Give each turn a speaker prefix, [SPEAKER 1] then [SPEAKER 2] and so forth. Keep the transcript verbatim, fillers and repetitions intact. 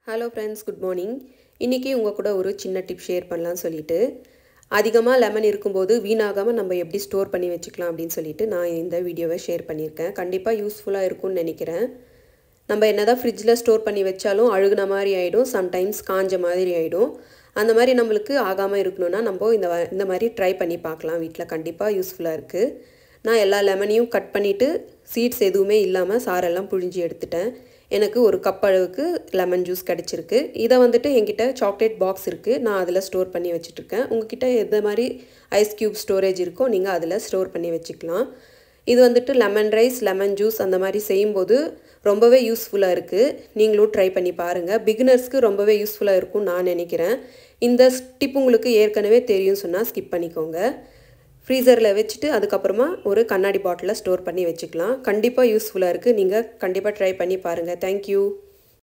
[SPEAKER 1] Hello friends, good morning. இன்னைக்கு உங்க கூட ஒரு சின்ன டிப் ஷேர் பண்ணலாம்னு சொல்லிட்டு அதிகமா லெமன் இருக்கும்போது வீணாகாம நம்ம எப்படி ஸ்டோர் பண்ணி வச்சுக்கலாம் அப்படினு சொல்லிட்டு நான் இந்த வீடியோவை ஷேர் பண்ணிருக்கேன். கண்டிப்பா யூஸ்ஃபுல்லா இருக்கும்னு நினைக்கிறேன். நம்ம என்னதான் ஃப்ரிட்ஜ்ல ஸ்டோர் பண்ணி வச்சாலும் அழுகுன மாதிரி ஆயிடும், சம்டைம்ஸ் காஞ்ச மாதிரி ஆயிடும். அந்த மாதிரி நமக்கு ஆகாம இருக்கணும்னா நம்ம இந்த இந்த மாதிரி ட்ரை பண்ணி பார்க்கலாம். வீட்ல கண்டிப்பா யூஸ்ஃபுல்லா இருக்கு. நான் எல்லா லெமனையும் கட் பண்ணிட்டு சீட்ஸ் எதுவுமே இல்லாம சாரெல்லாம் புழிஞ்சி எடுத்துட்டேன். எனக்கு ஒரு கப் அளவுக்கு லெமன் ஜூஸ் கிடைச்சிருக்கு. இத வந்துட்டு என்கிட்ட சாக்லேட் பாக்ஸ் இருக்கு. நான் அதில ஸ்டோர் பண்ணி வச்சிட்டு இருக்கேன். உங்ககிட்ட எந்த மாதிரி ஐஸ் கியூப் ஸ்டோரேஜ் இருக்கோ நீங்க அதில ஸ்டோர் பண்ணி வச்சுக்கலாம். இது வந்துட்டு லெமன் ரைஸ், லெமன் ஜூஸ் அந்த மாதிரி செய்யும்போது ரொம்பவே யூஸ்ஃபுல்லா இருக்கு. நீங்களும் ட்ரை பண்ணி பாருங்க. பிகினர்ஸ்க்கு ரொம்பவே யூஸ்ஃபுல்லா இருக்கும் நான் நினைக்கிறேன். இந்த டிப் உங்களுக்கு ஏற்கனவே தெரியும் சொன்னா ஸ்கிப் பண்ணிக்கோங்க. ஃப்ரீசர்ல வச்சிட்டு அதுக்கு அப்புறமா ஒரு கண்ணாடி பாட்டில்ல ஸ்டோர் பண்ணி வச்சுக்கலாம். கண்டிப்பா யூஸ்ஃபுல்லா இருக்கு. நீங்க கண்டிப்பா ட்ரை பண்ணி பாருங்க. Thank you.